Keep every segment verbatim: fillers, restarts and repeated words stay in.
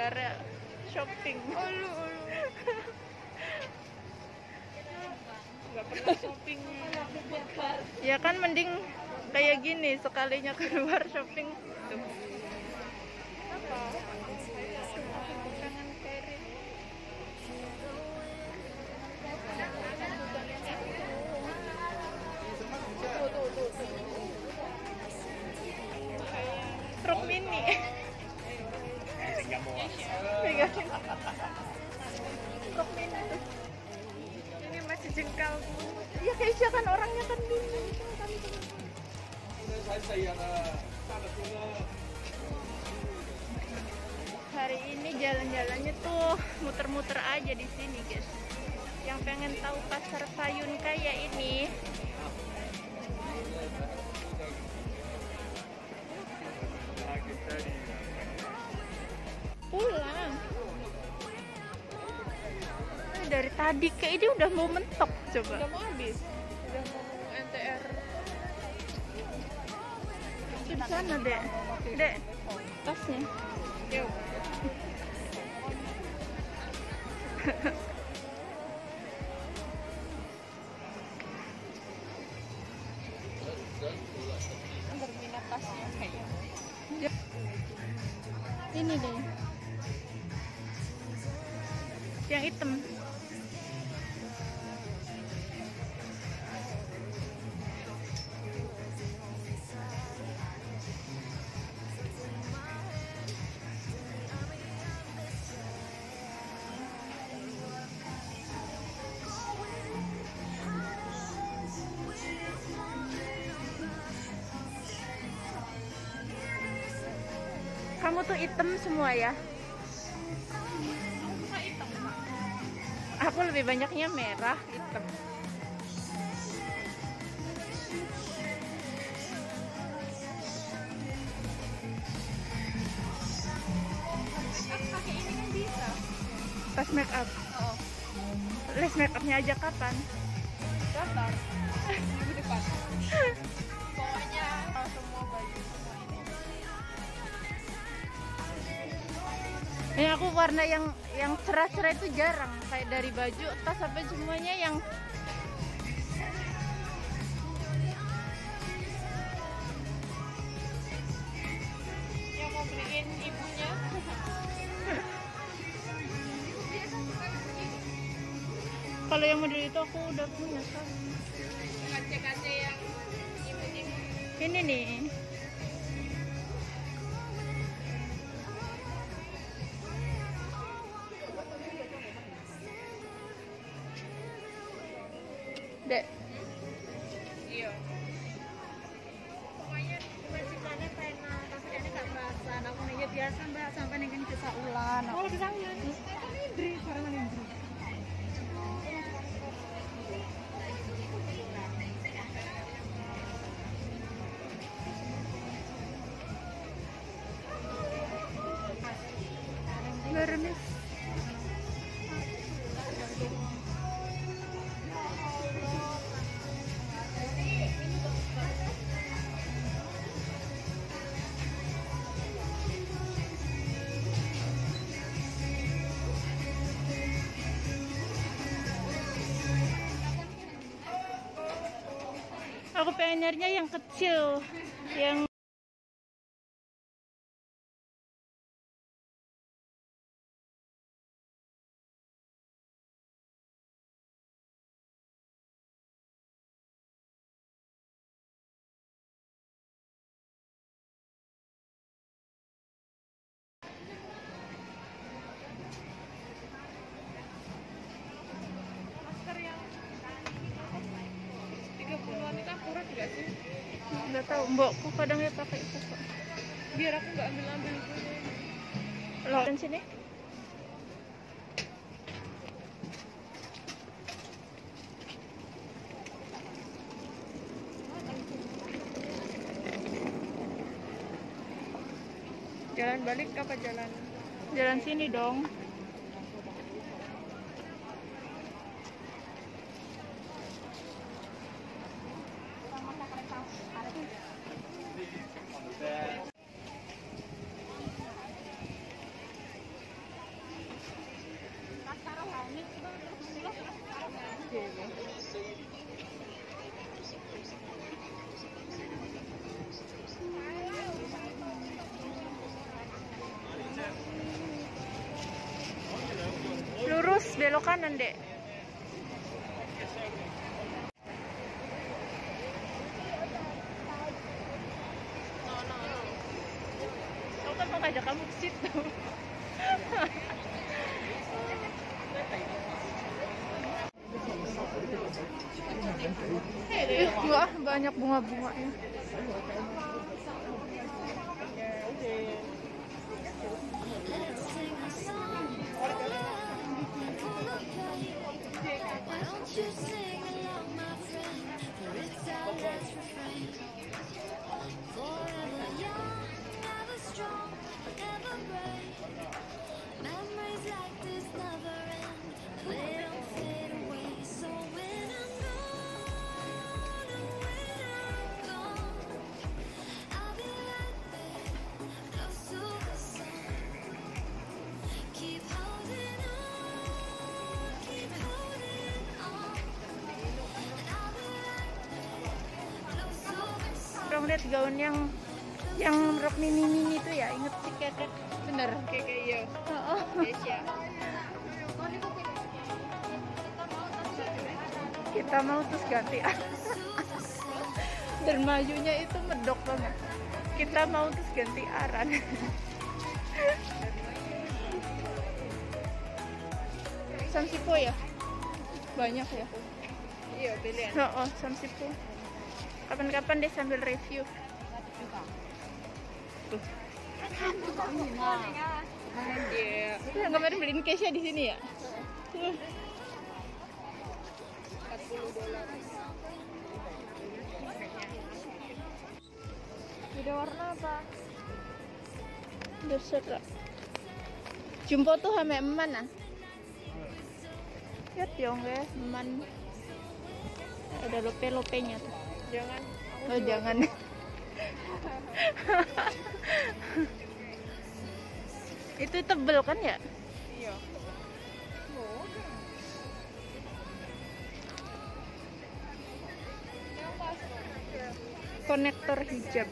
gara-gara shopping. Ulu, ulu. Nggak pernah shopping. Ya kan mending kayak gini sekalinya keluar shopping. Tuh. Apa? Kangen Kairin. Tuh, tuh, tuh, tuh. Truk mini. Pegangin. Truk mini tuh. Ini masih jengkal. Ya Keisha kan orangnya kan bingung. Hari ini jalan-jalannya tuh muter-muter aja di sini, guys. Yang pengen tahu pasar Sayun kayak ini, pulang. Eh, dari tadi kayak ini udah mau mentok coba. Udah mau habis. Udah mau N T R. Di sana, Dek. Dek, tasnya. Yuk. Berminat tasnya kayaknya. Ini deh. Yang hitam. Kamu tuh hitam semua ya? Aku lebih banyaknya merah, hitam. Pakai ini kan bisa. Pas make up. Oh. Les make upnya aja kapan? Daftar. Minggu depan. Pokoknya kalau semua baju semua ini. Ini aku warna yang yang cerah-cerah itu jarang, kayak dari baju, tas sampai semuanya yang Yang mau beliin ibunya. kalau yang model itu aku udah punya kan. Kaca-kaca yang ibu-ibu. Ini nih. Dek, Iya. Pokoknya majikannya pena, tapi dia nggak merasa. Aku nanya biasa mbak, sampai nengen desa ulan. Oh, desa ulan. Kan Indri, barengan Indri. Garemis. Aku pengen nyarinya yang kecil, yang Masker yang tiga puluhan itu akurat nggak sih? nggak tahu. Mbokku kadang ya pakai itu kok. Biar aku nggak ambil-ambil itu. Loh, dan sini. Jalan balik apa jalan? Jalan sini dong. belok kanan, Dek. Aku kan mau ngajak kamu ke situ. Wah, banyak bunga-bunganya. Orang lihat gaun yang yang rok mini mini itu ya, inget si kekek, bener kekek iya. Oh, Asia. Kita mau terus ganti dan majunya itu medok banget. Kita mau terus ganti aran. Samsipo ya, banyak ya. Iya pilihan. Oh, oh Samsipo. Kapan-kapan deh sambil review. Tuh. Yang kemarin beliin Kesha di sini ya. Tuh. empat puluh dolar. Beda warna apa? Terserah. Jumbo tuh hame eman ah. Lihat dong guys, eman. Ada lope-lopenya tuh. Jangan. Oh, jangan. Itu tebel kan ya? Iya. Oh. Konektor hijab.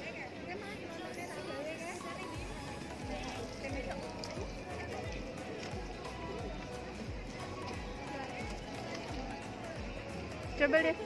Coba deh.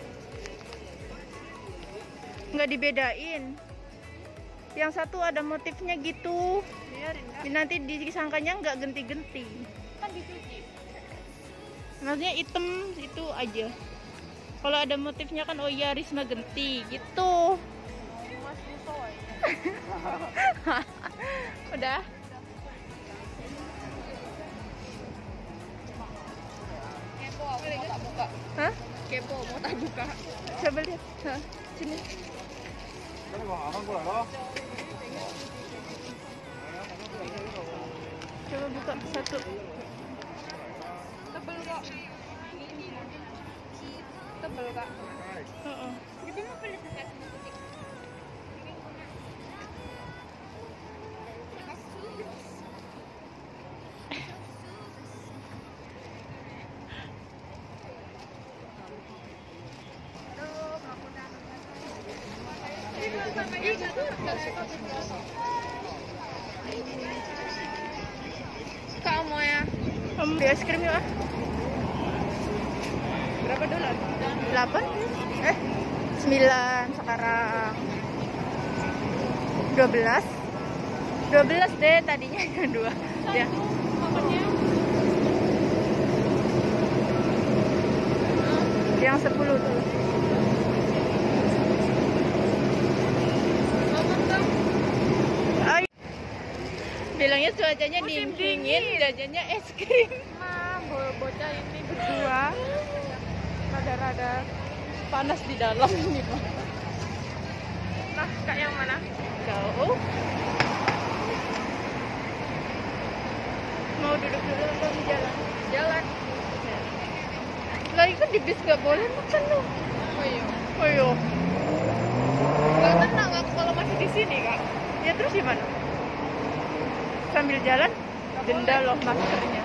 Nggak dibedain. Yang satu ada motifnya gitu. Biarin, nanti disangkanya nggak genti-genti. Kan dicuci. Maksudnya hitam itu aja. Kalau ada motifnya kan oh iya Risma genti gitu. Udah. Kepo aku mau tak buka. Hah? Kepo mau tak buka. Coba lihat. Hah, sini. Coba buka satu. Tebel kok. Tebel kak. Heeh. Jadi mau beli dekat butik. Kamu ya? Kamu beli es krim ya? Berapa dolar? delapan? Eh, sembilan sekarang. dua belas? dua belas deh tadinya yang dua. Ya. Makannya? Yang sepuluh dulu. Bilangnya cuacanya dingin, dingin, jajannya es krim. Nah, bocah ini berdua rada-rada panas di dalam ini. Nah, kak yang mana? Kau mau duduk dulu atau di jalan? Jalan. Lagi kan di bis nggak boleh makan loh. Oh iya. Oh iya. Gak tenang nggak kalau masih di sini kak? Ya terus gimana? Sambil jalan, denda loh maskernya.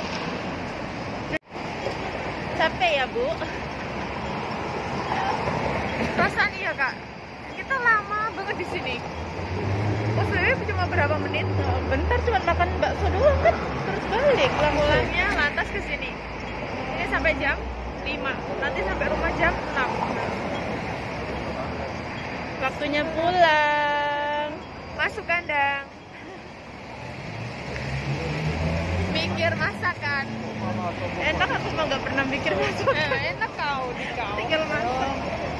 Capek ya bu? Perasaan iya kak, kita lama banget di sini. O S W cuma berapa menit? Oh, bentar cuma makan bakso doang kan, terus balik langsung. Pulangnya lantas ke sini. Ini sampai jam lima. Nanti sampai rumah jam enam. Waktunya pulang. Masuk kandang. Mikir masakan. Enak, aku mah nggak pernah mikir masuk. Eh, enak kau di kau. Tinggal masak.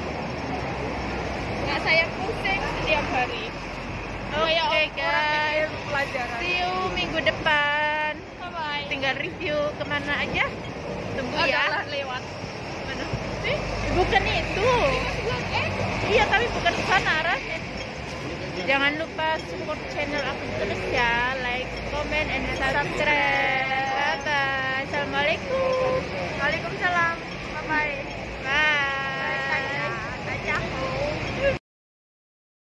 Nggak saya pusing setiap hari. Oke Kayak okay, orang guys, mikir pelajaran. see you minggu depan. Bye bye. Tinggal review kemana aja. Tunggu Oh, ya. jalan lewat. Mana? Eh, bukan itu. Eh, Iya, tapi bukan ke sana arahnya. Jangan lupa support channel aku terus ya, like, comment, and subscribe.